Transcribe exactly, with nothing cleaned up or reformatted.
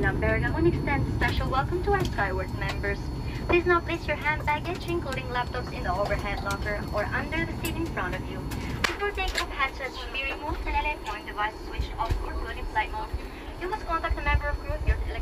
ng Bergamo extends a special welcome to our Skyward members. Please now place your hand baggage, including laptops, in the overhead locker or under the seat in front of you. Before takeoff, headsets should be removed and electronic devices switched off or put in flight mode. You must contact a member of crew if your